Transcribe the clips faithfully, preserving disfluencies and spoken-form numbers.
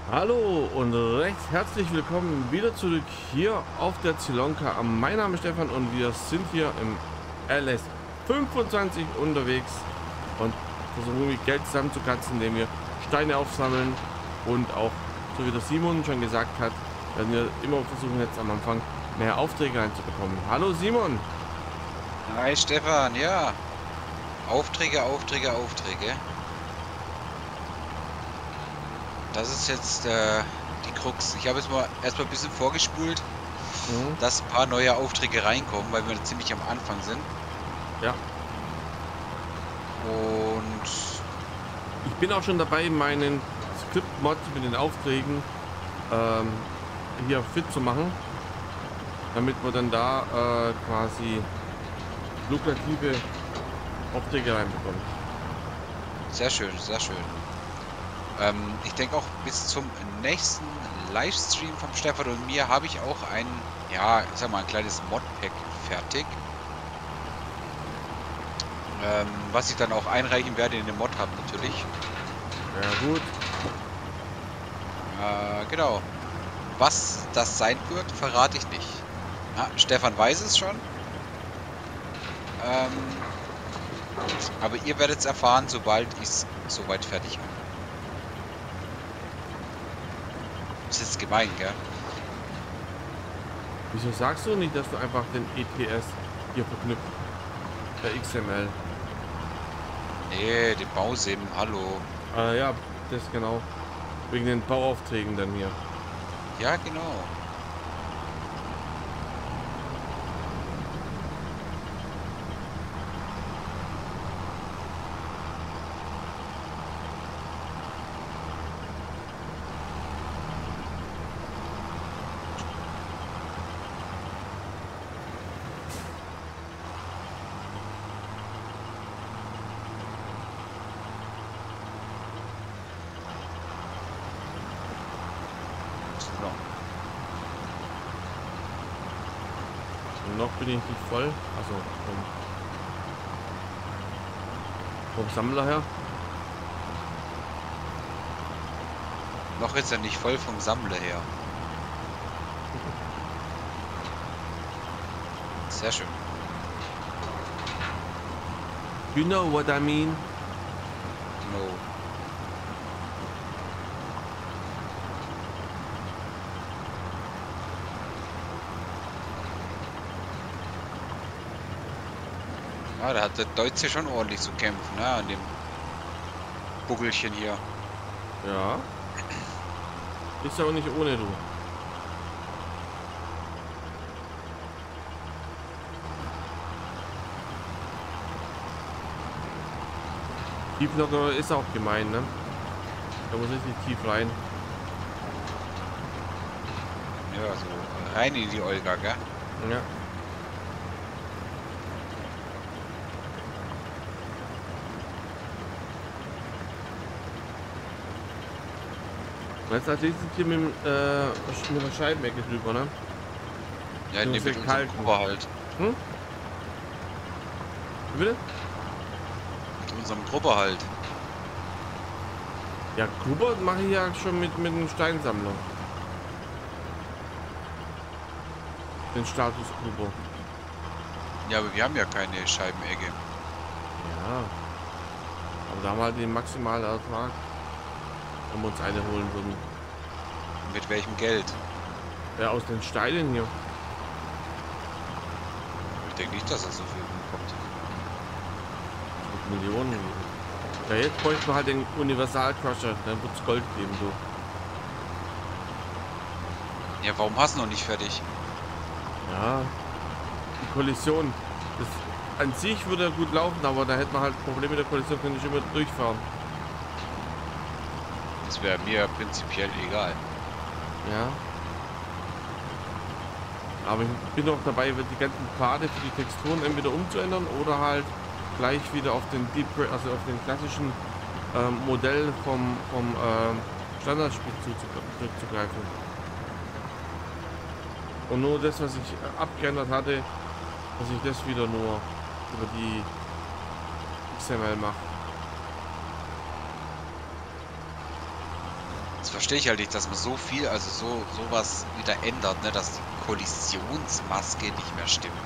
Hallo und recht herzlich willkommen wieder zurück hier auf der Zilonka. Mein Name ist Stefan und wir sind hier im L S fünfundzwanzig unterwegs und versuchen irgendwie Geld zusammenzukratzen, indem wir Steine aufsammeln und auch, so wie der Simon schon gesagt hat, werden wir immer versuchen jetzt am Anfang mehr Aufträge reinzubekommen. Hallo Simon! Hi Stefan, ja. Aufträge, Aufträge, Aufträge. Das ist jetzt äh, die Krux. Ich habe jetzt mal erstmal ein bisschen vorgespult, Mhm. dass ein paar neue Aufträge reinkommen, weil wir ziemlich am Anfang sind. Ja, Und ich bin auch schon dabei, meinen Script-Mod mit den Aufträgen ähm, hier fit zu machen, damit wir dann da äh, quasi lukrative Aufträge reinbekommen. sehr schön, sehr schön. Ähm, ich denke auch bis zum nächsten Livestream vom Stefan und mir habe ich auch ein, ja, ich sag mal, ein kleines Modpack fertig. Ähm, was ich dann auch einreichen werde in den Mod-Hub natürlich. Ja gut, Äh, genau. Was das sein wird, verrate ich nicht. Ja, Stefan weiß es schon. Ähm, aber ihr werdet es erfahren, sobald ich es soweit fertig habe. Ist jetzt gemein, gell? wieso sagst du nicht, dass du einfach den E T S hier verknüpft? Der X M L. Nee, den Bausim, hallo. Äh, ja, das genau. Wegen den Bauaufträgen dann hier. Ja, genau. So. Und noch bin ich nicht voll. Also vom, vom Sammler her. Noch ist er nicht voll vom Sammler her. Sehr schön. You know what I mean? No. Ja, da hat der Deutsche schon ordentlich zu kämpfen, ne? An dem Buckelchen hier. Ja. Ist aber nicht ohne du. Tiefnocker ist auch gemein, ne? Da muss ich nicht tief rein. Ja, so rein in die Olga, gell? Ja. Und jetzt als nächstes hier mit, dem, äh, mit der Scheibenecke drüber, ne? Ja, Du ne, musst mit ja unserem kalten. Gruber halt. Hm? Wie bitte? Mit unserem Gruber halt. Ja, Gruber mache ich ja schon mit, mit dem Steinsammler. Den Status Gruber. Ja, aber wir haben ja keine Scheibenegge. Ja. Aber da haben wir halt den maximalen Ertrag, wenn wir uns eine holen würden. Mit welchem Geld? Ja, aus den Steinen hier. Ich denke nicht, dass er so viel bekommt. Mit Millionen. Ja, jetzt bräuchten wir halt den Universal Crusher. Dann wird es Gold geben, so. Ja, warum hast du noch nicht fertig? Ja. Die Kollision. Das an sich würde er gut laufen, aber da hätte man halt Probleme mit der Kollision, könnte ich immer durchfahren. Das wäre mir prinzipiell egal. Ja. Aber ich bin noch dabei, die ganzen Pfade für die Texturen entweder umzuändern oder halt gleich wieder auf den Deep, also auf den klassischen ähm, Modell vom, vom ähm, Standardspiel zurückzugreifen. Und nur das, was ich äh, abgeändert hatte, dass ich das wieder nur über die X M L mache. Das verstehe ich halt nicht, dass man so viel also so sowas wieder ändert, ne, dass die Kollisionsmaske nicht mehr stimmt.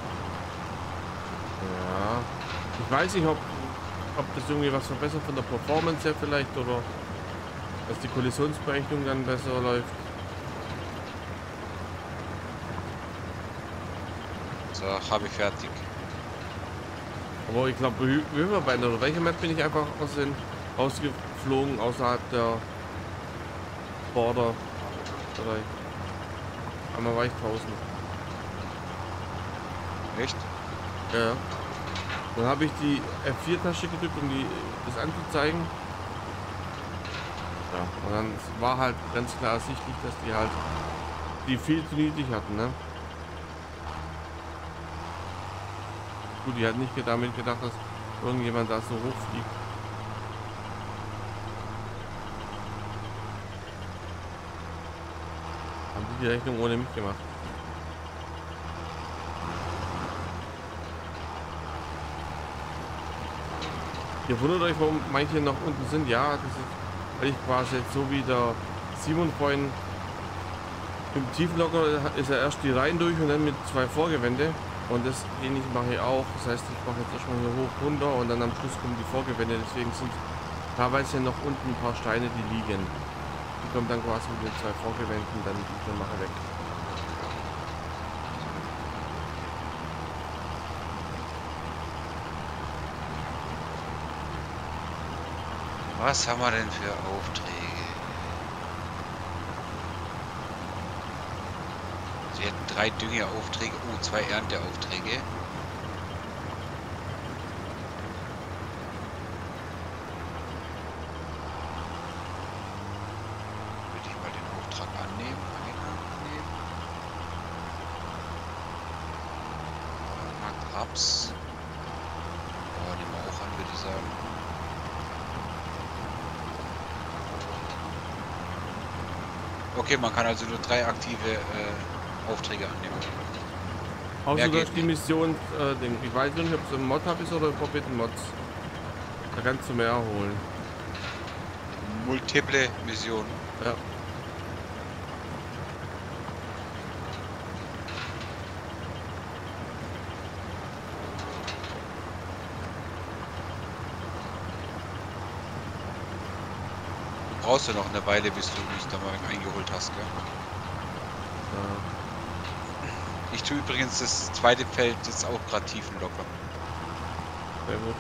Ja. Ich weiß nicht, ob ob das irgendwie was verbessert von der Performance her vielleicht oder dass die Kollisionsberechnung dann besser läuft. So, habe ich fertig. Aber ich glaube, Riverbend oder welche Map bin ich einfach aus den rausgeflogen außerhalb der Border Bereich. Einmal war ich draußen. Echt? Ja. Ja. Dann habe ich die F vier Tasche gedrückt, um die das anzuzeigen. Ja, und dann war halt ganz klar ersichtlich, dass die halt die viel zu niedrig hatten, ne? Gut, die hat nicht damit gedacht, dass irgendjemand da so hoch fliegt. Haben die die Rechnung ohne mich gemacht. Ihr wundert euch, warum manche noch unten sind. Ja, das ist, weil ich quasi jetzt so wie der Simon vorhin im Tiefenlocker ist er erst die Reihen durch und dann mit zwei Vorgewände. Und das ähnlich mache ich auch. Das heißt, ich mache jetzt erstmal hier hoch, runter und dann am Schluss kommen die Vorgewände. Deswegen sind teilweise noch unten ein paar Steine, die liegen. Die kommen dann quasi mit den zwei Vorgewänden dann die mache weg. Was haben wir denn für Aufträge? Sie hätten drei Düngeaufträge, oh, zwei Ernteaufträge. Würde ich mal den Auftrag annehmen, annehmen. Markt Raps. Oh, nehmen wir auch an, würde ich sagen. Okay, man kann also nur drei aktive äh, Aufträge annehmen. Außer geht durch die nicht. Mission, äh, Ding. Ich weiß nicht, ob es ein Mod ist oder Forbidden Mods. Da kannst du mehr holen. Multiple Missionen. Ja. Brauchst du noch eine Weile, bis du mich da mal eingeholt hast, gell? Ja. Ich tue übrigens das zweite Feld jetzt auch gerade tiefenlocker. Sehr gut.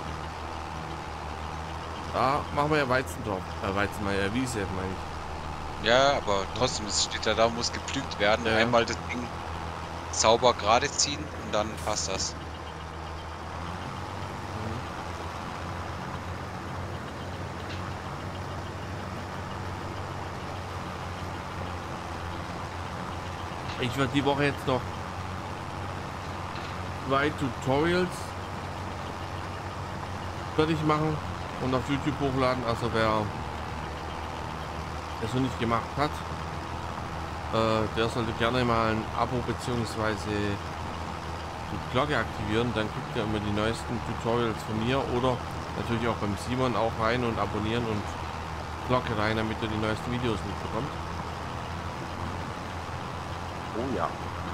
Da machen wir ja Weizen drauf. Äh, Weizen, mal ja Wiese, meine ich. Ja, aber trotzdem, es steht ja da, muss gepflügt werden. Ja. Einmal das Ding sauber gerade ziehen und dann passt das. Ich werde die Woche jetzt noch zwei Tutorials fertig machen und auf YouTube hochladen. Also wer es noch nicht gemacht hat, äh, der sollte gerne mal ein Abo bzw. die Glocke aktivieren. Dann kriegt ihr immer die neuesten Tutorials von mir oder natürlich auch beim Simon auch rein und abonnieren und Glocke rein, damit ihr die neuesten Videos mitbekommt. Oh ja.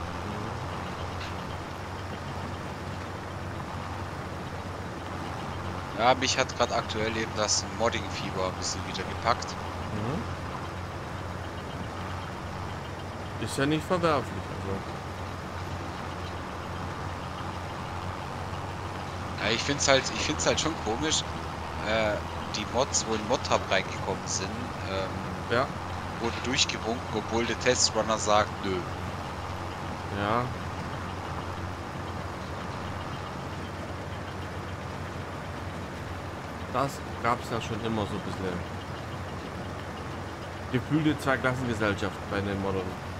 Ja, mich hat gerade aktuell eben das Modding-Fieber ein bisschen wieder gepackt. Mhm. Ist ja nicht verwerflich. Also. Ja, ich finde es halt, ich find's halt schon komisch, äh, die Mods, wo in Mod-Hub reingekommen sind, ähm, Ja. wurden durchgewunken, obwohl der Testrunner sagt, nö. Ja. Das gab es ja schon immer so ein bisschen. Gefühlte Zweiklassengesellschaft bei den Modern.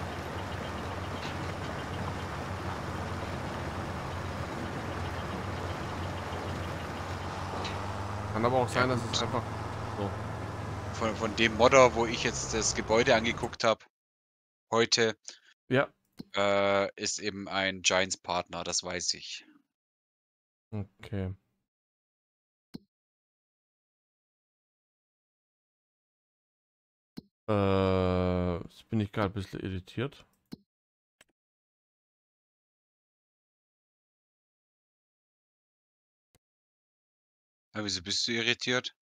Kann aber auch Ja, sein, dass es gut. einfach so. Von, von dem Modder, wo ich jetzt das Gebäude angeguckt habe, heute, Ja. äh, ist eben ein Giants-Partner, das weiß ich. Okay. Äh, jetzt bin ich gerade ein bisschen irritiert. Ja, wieso bist du irritiert?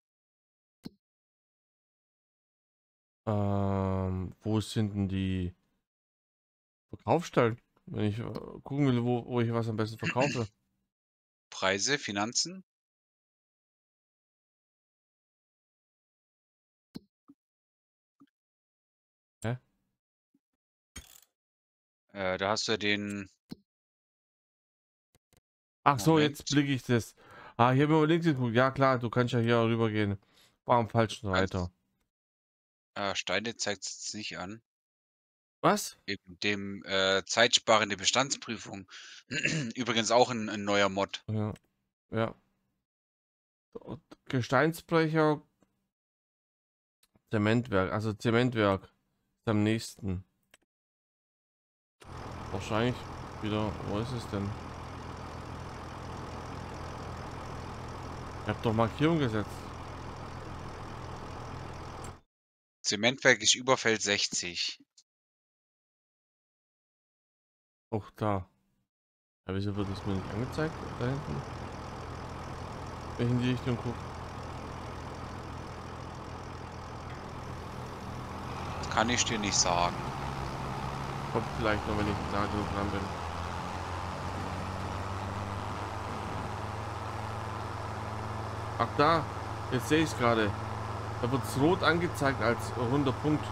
Ähm, wo sind denn die Verkaufsstellen? Wenn ich äh, gucken will, wo, wo ich was am besten verkaufe. Preise, Finanzen? Hä? Äh, da hast du ja den Ach so, jetzt Moment. blicke ich das. Ah, hier haben wir links geguckt. Ja klar, du kannst ja hier rüber gehen. War am falschen Reiter. Kannst, äh, Steine zeigt es jetzt nicht an. Was? Eben dem äh, zeitsparende Bestandsprüfung. Übrigens auch ein, ein neuer Mod. Ja, ja. Und Gesteinsbrecher, Zementwerk. Also Zementwerk ist am nächsten. Wahrscheinlich wieder. Wo ist es denn? Ich habe doch Markierung gesetzt. Zementwerk ist Überfeld sechzig. Auch da. Ja, wieso wird es mir nicht angezeigt? Da hinten. Wenn ich in die Richtung gucke. Das kann ich dir nicht sagen. Kommt vielleicht noch, wenn ich nah genug dran bin. Ach da. Jetzt sehe ich es gerade. Da wird es rot angezeigt als runder Punkt.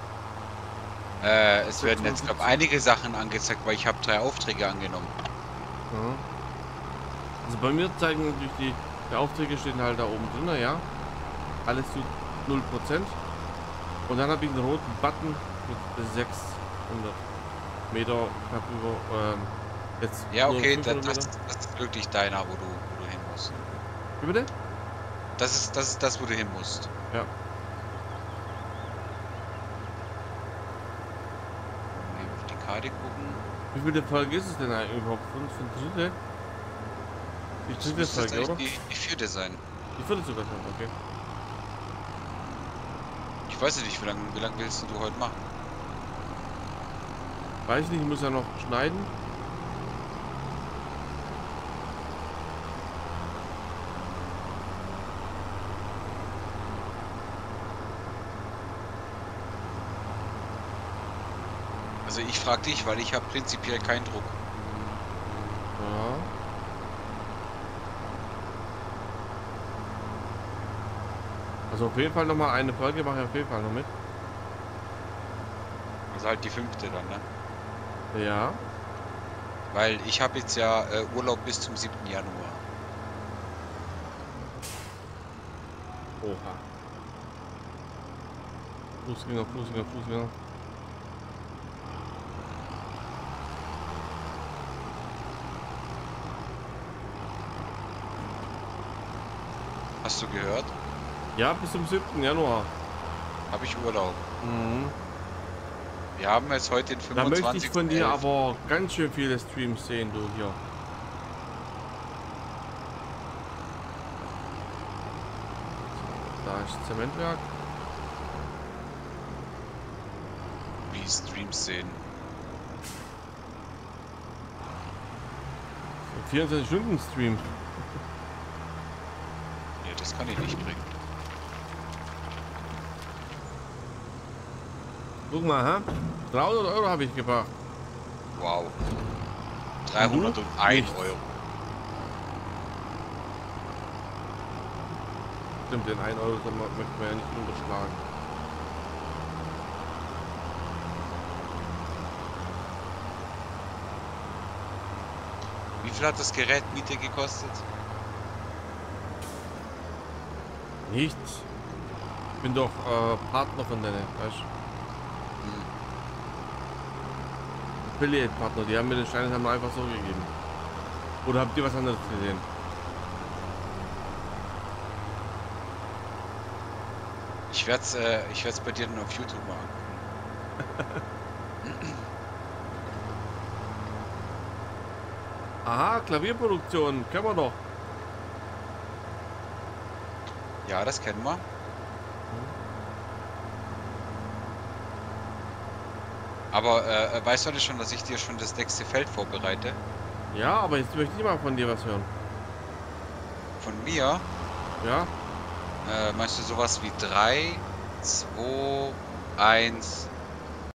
Äh, es werden jetzt, glaube ich, einige Sachen angezeigt, weil ich habe drei Aufträge angenommen. Ja. Also bei mir zeigen natürlich die, die Aufträge stehen halt da oben drin, ja. Alles zu null Prozent. Und dann habe ich einen roten Button mit sechshundert Meter knapp über. Ähm, jetzt Ja, nur okay, das, fünfhundert das, Meter. das ist wirklich deiner, wo du, wo du hin musst. Wie bitte? Das ist, das ist das, wo du hin musst. Ja. Mal auf die Karte gucken. Wie viele Folge ist es denn eigentlich überhaupt? Fünf, fünf dritte? Die Das dritte müsste jetzt Folge, oder? eigentlich die, die vierte sein. Die vierte sogar schon, okay. Ich weiß nicht, wie lange wie lang willst du heute machen? Weiß nicht, ich muss ja noch schneiden. Also ich frage dich, weil ich habe prinzipiell keinen Druck. Ja. Also auf jeden Fall noch mal eine Folge mache ich auf jeden Fall noch mit. Also halt die fünfte dann, ne? Ja. Weil ich habe jetzt ja äh, Urlaub bis zum siebten Januar. Oha. Fußgänger, Fußgänger, Fußgänger. Hast du gehört? Ja, bis zum siebten Januar. Habe ich Urlaub. Mhm. Wir haben jetzt heute den Da möchte ich fünfundzwanzigsten von dir elften aber ganz schön viele Streams sehen, du hier. Da ist Zementwerk. Wie Streams sehen. vierundzwanzig Stunden Stream. Ja, das kann ich nicht bringen. Guck mal, ha? dreihundert Euro habe ich gebracht. Wow. dreihunderteins Nichts. Euro. Stimmt, den einen Euro soll man- möchten wir ja nicht unterschlagen. Wie viel hat das Gerät Miete gekostet? Nichts. Ich bin doch äh, Partner von denen, weißt du? Hm. Affiliate-Partner, die haben mir den Stein haben wir einfach so gegeben. Oder habt ihr was anderes gesehen? Ich werde es äh, ich werd's bei dir dann auf YouTube mal angucken. Aha, Klavierproduktion, können wir doch. Ja, das kennen wir. Aber äh, weißt du denn schon, dass ich dir schon das nächste Feld vorbereite? Ja, aber jetzt möchte ich mal von dir was hören. Von mir? Ja? Äh, meinst du sowas wie drei, zwei, eins,